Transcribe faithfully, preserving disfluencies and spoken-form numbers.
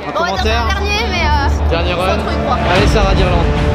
Un On va dire commentaire. le dernier, mais euh, Dernier faut run. trop y croire. Allez Sarah d'Irlande.